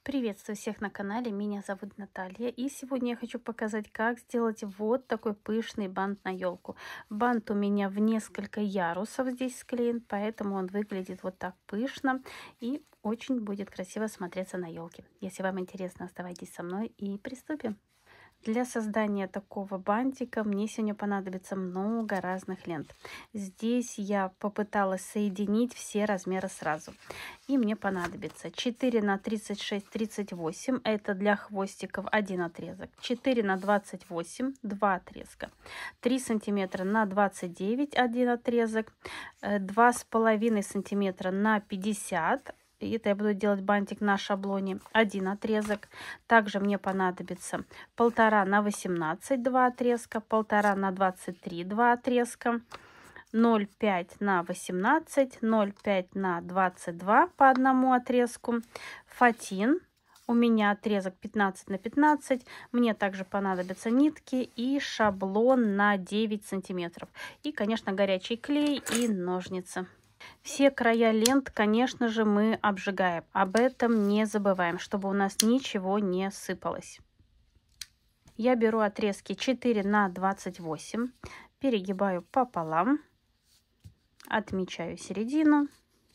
Приветствую всех на канале, меня зовут Наталья, и сегодня я хочу показать, как сделать вот такой пышный бант на елку. Бант у меня в несколько ярусов здесь склеен, поэтому он выглядит вот так пышно и очень будет красиво смотреться на елке. Если вам интересно, оставайтесь со мной и приступим. Для создания такого бантика мне сегодня понадобится много разных лент. Здесь я попыталась соединить все размеры сразу. И мне понадобится 4 на 36, 38. Это для хвостиков один отрезок. 4 на 28, 2 отрезка. 3 сантиметра на 29, один отрезок. 2,5 сантиметра на 50. Это я буду делать бантик на шаблоне, один отрезок. Также мне понадобится 1,5 на 18, 2 отрезка, 1,5 на 23, 2 отрезка, 0,5 на 18, 0,5 на 22 по одному отрезку, фатин. У меня отрезок 15 на 15. Мне также понадобятся нитки и шаблон на 9 сантиметров. И, конечно, горячий клей и ножницы. Все края лент, конечно же, мы обжигаем. Об этом не забываем, чтобы у нас ничего не сыпалось. Я беру отрезки 4 на 28, перегибаю пополам, отмечаю середину.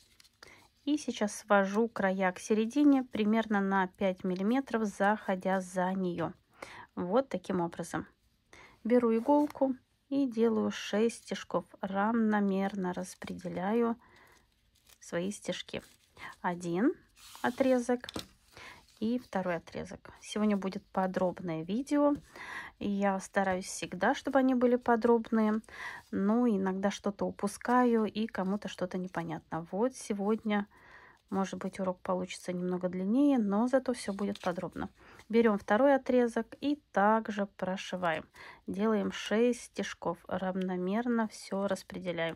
И сейчас свожу края к середине примерно на 5 миллиметров, заходя за нее. Вот таким образом. Беру иголку и делаю 6 стежков. Равномерно распределяю свои стежки. Один отрезок и второй отрезок. Сегодня будет подробное видео. Я стараюсь всегда, чтобы они были подробные. Но иногда что-то упускаю и кому-то что-то непонятно. Вот сегодня, может быть, урок получится немного длиннее, но зато все будет подробно. Берем второй отрезок и также прошиваем. Делаем 6 стежков. Равномерно все распределяем.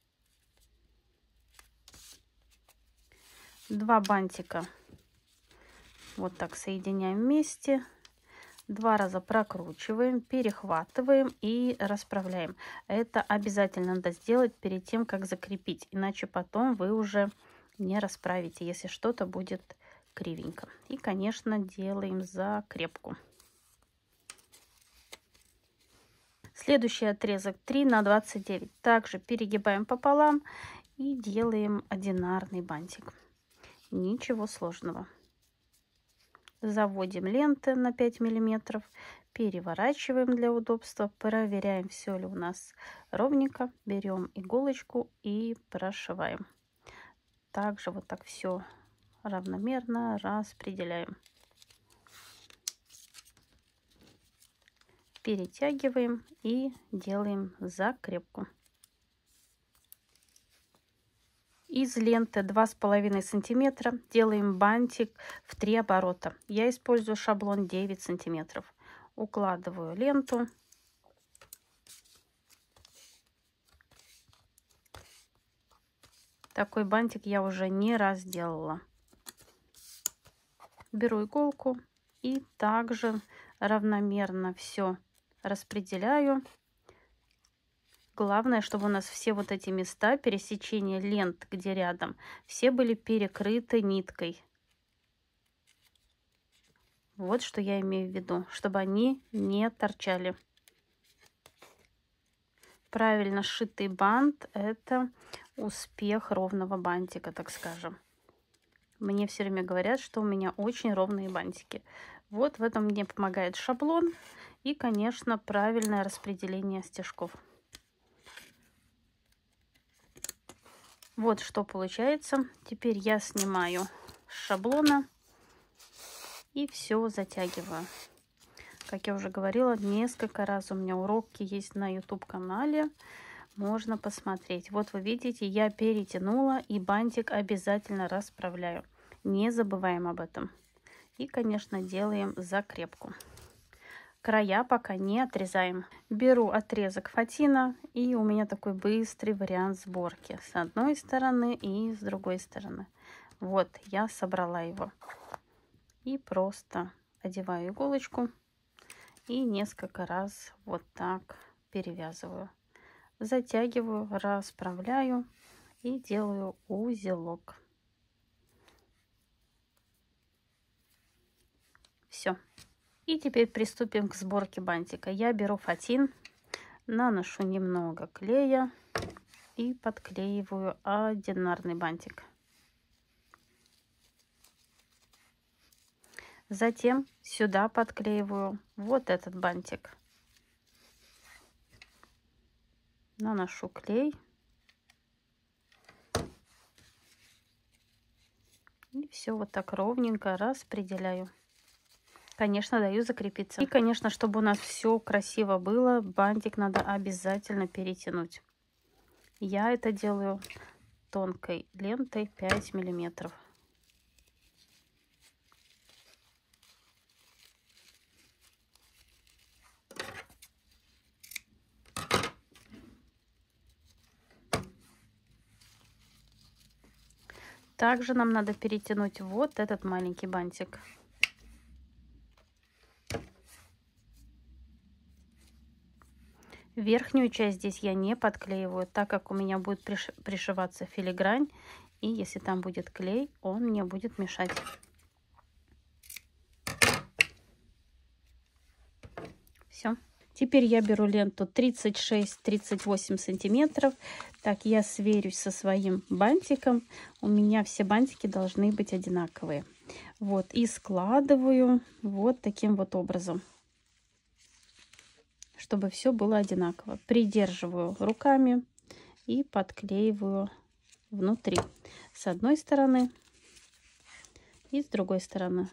2 бантика вот так соединяем вместе, 2 раза прокручиваем, перехватываем и расправляем. Это обязательно надо сделать перед тем, как закрепить, иначе потом вы уже не расправите, если что-то будет кривенько. И, конечно, делаем закрепку. Следующий отрезок 3 на 29. Также перегибаем пополам и делаем одинарный бантик. Ничего сложного. Заводим ленты на 5 миллиметров, переворачиваем для удобства, проверяем, все ли у нас ровненько, берем иголочку и прошиваем. Также вот так все равномерно распределяем. Перетягиваем и делаем закрепку. Из ленты 2,5 сантиметра делаем бантик в 3 оборота. Я использую шаблон 9 сантиметров. Укладываю ленту. Такой бантик я уже не раз делала. Беру иголку и также равномерно все распределяю. Главное, чтобы у нас все вот эти места пересечения лент, где рядом, все были перекрыты ниткой. Вот что я имею в виду, чтобы они не торчали. Правильно сшитый бант – это успех ровного бантика, так скажем. Мне все время говорят, что у меня очень ровные бантики. Вот в этом мне помогает шаблон и, конечно, правильное распределение стежков. Вот что получается. Теперь я снимаю с шаблона и все затягиваю. Как я уже говорила, несколько раз у меня уроки есть на YouTube-канале. Можно посмотреть. Вот вы видите, я перетянула и бантик обязательно расправляю. Не забываем об этом. И, конечно, делаем закрепку. Края пока не отрезаем. Беру отрезок фатина, и у меня такой быстрый вариант сборки. С одной стороны и с другой стороны. Вот, я собрала его. И просто одеваю иголочку и несколько раз вот так перевязываю. Затягиваю, расправляю и делаю узелок. Все. И теперь приступим к сборке бантика. Я беру фатин, наношу немного клея и подклеиваю одинарный бантик. Затем сюда подклеиваю вот этот бантик. Наношу клей. И все вот так ровненько распределяю. Конечно, даю закрепиться. И, конечно, чтобы у нас все красиво было, бантик надо обязательно перетянуть. Я это делаю тонкой лентой 5 миллиметров. Также нам надо перетянуть вот этот маленький бантик. Верхнюю часть здесь я не подклеиваю, так как у меня будет пришиваться филигрань. И если там будет клей, он мне будет мешать. Все. Теперь я беру ленту 36-38 сантиметров. Так, я сверюсь со своим бантиком. У меня все бантики должны быть одинаковые. Вот, и складываю вот таким вот образом, чтобы все было одинаково. Придерживаю руками и подклеиваю внутри. С одной стороны и с другой стороны.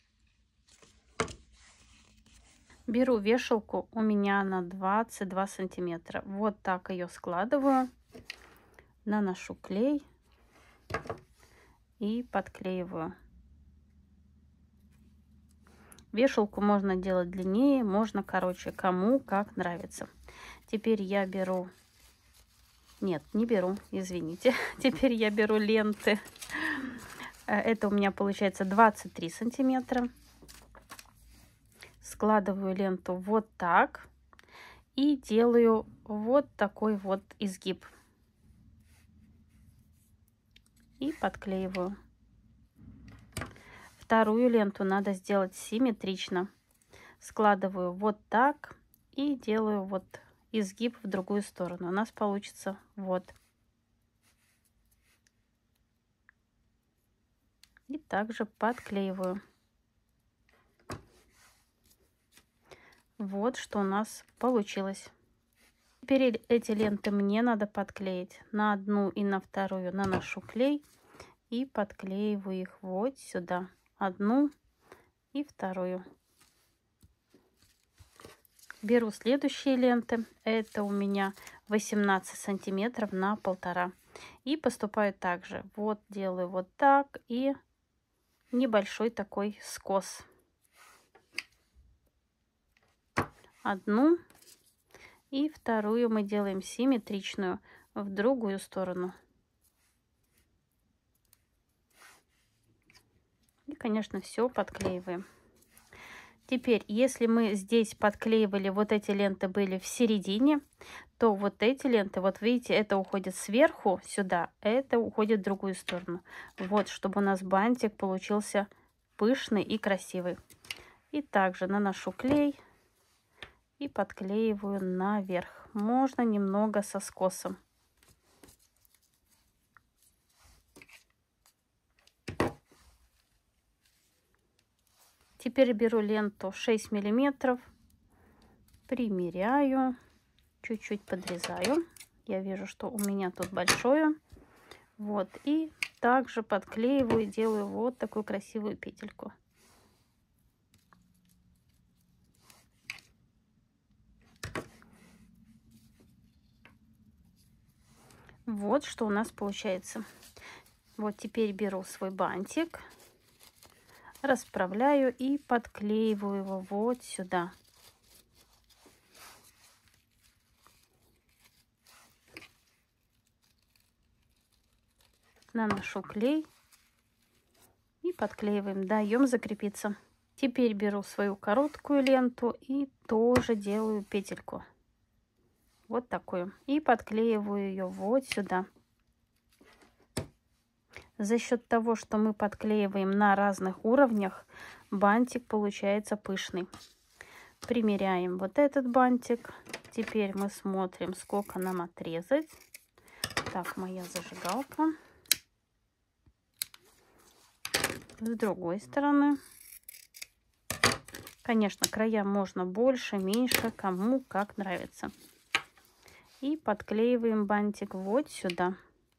Беру вешалку, у меня на 22 сантиметра. Вот так ее складываю, наношу клей и подклеиваю. Вешалку можно делать длиннее, можно короче, кому как нравится. Теперь я беру... Нет, не беру, извините. Теперь я беру ленты. Это у меня получается 23 сантиметра. Складываю ленту вот так и делаю вот такой вот изгиб. И подклеиваю. Вторую ленту надо сделать симметрично. Складываю вот так и делаю вот изгиб в другую сторону. У нас получится вот. И также подклеиваю. Вот что у нас получилось. Теперь эти ленты мне надо подклеить. На одну и на вторую наношу клей и подклеиваю их вот сюда. Одну и вторую. Беру следующие ленты. Это у меня 18 сантиметров на 1,5. И поступаю также. Вот делаю вот так и небольшой такой скос. Одну и вторую мы делаем симметричную в другую сторону. И, конечно, все подклеиваем. Теперь, если мы здесь подклеивали, вот эти ленты были в середине, то вот эти ленты, вот видите, это уходит сверху сюда, это уходит в другую сторону. Вот, чтобы у нас бантик получился пышный и красивый. И также наношу клей и подклеиваю наверх. Можно немного со скосом. Теперь беру ленту 6 миллиметров, примеряю, чуть-чуть подрезаю. Я вижу, что у меня тут большое. Вот, и также подклеиваю, делаю вот такую красивую петельку. Вот что у нас получается. Вот теперь беру свой бантик, расправляю и подклеиваю его вот сюда. Наношу клей и подклеиваем, даем закрепиться. Теперь беру свою короткую ленту и тоже делаю петельку. Вот такую. И подклеиваю ее вот сюда. За счет того, что мы подклеиваем на разных уровнях, бантик получается пышный. Примеряем вот этот бантик. Теперь мы смотрим, сколько нам отрезать. Так, моя зажигалка. С другой стороны. Конечно, края можно больше, меньше, кому как нравится. И подклеиваем бантик вот сюда.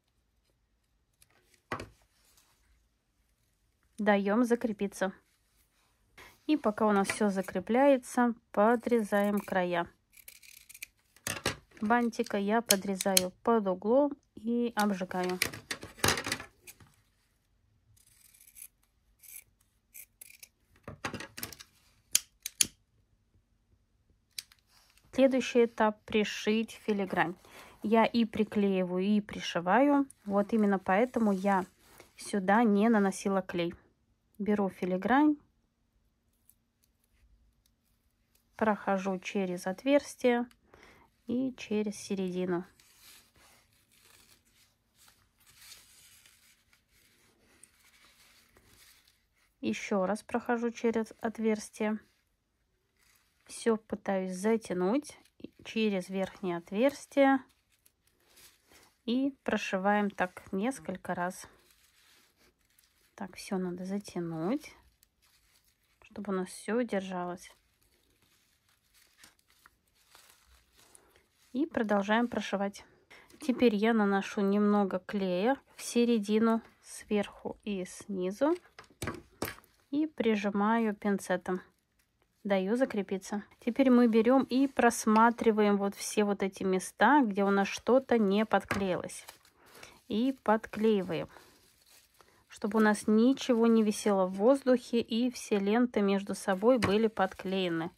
Даем закрепиться. И пока у нас все закрепляется, подрезаем края. Бантика я подрезаю под углом и обжигаю. Следующий этап — пришить филигрань. Я и приклеиваю, и пришиваю. Вот именно поэтому я сюда не наносила клей. Беру филигрань, прохожу через отверстие и через середину. Еще раз прохожу через отверстие. Все пытаюсь затянуть через верхнее отверстие и прошиваем так несколько раз. Так, все надо затянуть, чтобы у нас все держалось. И продолжаем прошивать. Теперь я наношу немного клея в середину, сверху и снизу, и прижимаю пинцетом. Даю закрепиться. Теперь мы берем и просматриваем вот все вот эти места, где у нас что-то не подклеилось. И подклеиваем, чтобы у нас ничего не висело в воздухе и все ленты между собой были подклеены.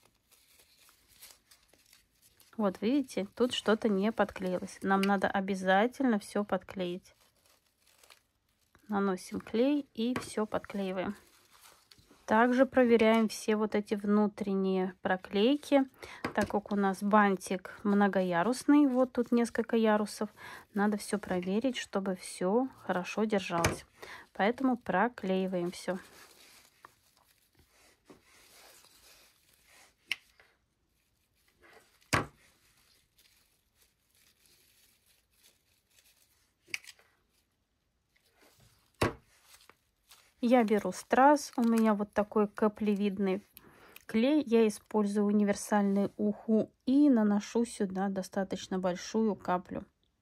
Вот видите, тут что-то не подклеилось. Нам надо обязательно все подклеить. Наносим клей и все подклеиваем. Также проверяем все вот эти внутренние проклейки, так как у нас бантик многоярусный, вот тут несколько ярусов, надо все проверить, чтобы все хорошо держалось. Поэтому проклеиваем все. Я беру страз, у меня вот такой каплевидный клей, я использую универсальный уху и наношу сюда достаточно большую каплю.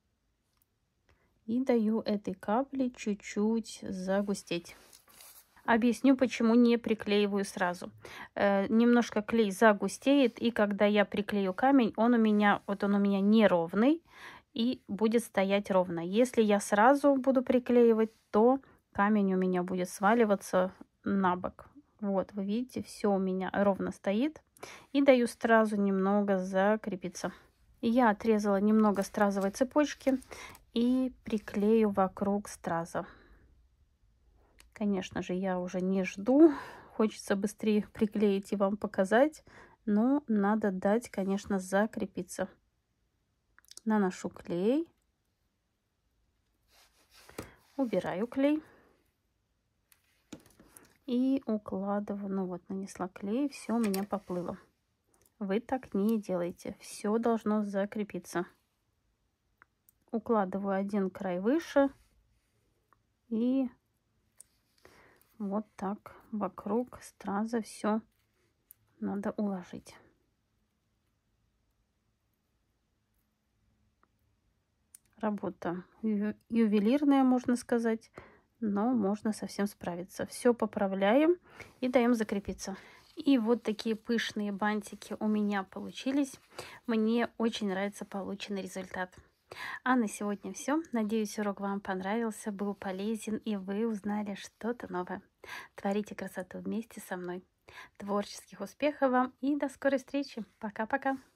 И даю этой капле чуть-чуть загустеть. Объясню, почему не приклеиваю сразу. Немножко клей загустеет, и когда я приклею камень, он у меня неровный и будет стоять ровно. Если я сразу буду приклеивать, то камень у меня будет сваливаться на бок. Вот, вы видите, все у меня ровно стоит. И даю стразу немного закрепиться. Я отрезала немного стразовой цепочки и приклею вокруг страза. Конечно же, я уже не жду. Хочется быстрее приклеить и вам показать. Но надо дать, конечно, закрепиться. Наношу клей. Убираю клей. И укладываю. Ну вот, нанесла клей. Все у меня поплыло. Вы так не делаете. Все должно закрепиться. Укладываю один край выше. И вот так вокруг страза все надо уложить. Работа ювелирная, можно сказать, но можно совсем справиться. Все поправляем и даем закрепиться. И вот такие пышные бантики у меня получились. Мне очень нравится полученный результат. А на сегодня все. Надеюсь, урок вам понравился, был полезен и вы узнали что-то новое. Творите красоту вместе со мной. Творческих успехов вам и до скорой встречи. Пока-пока.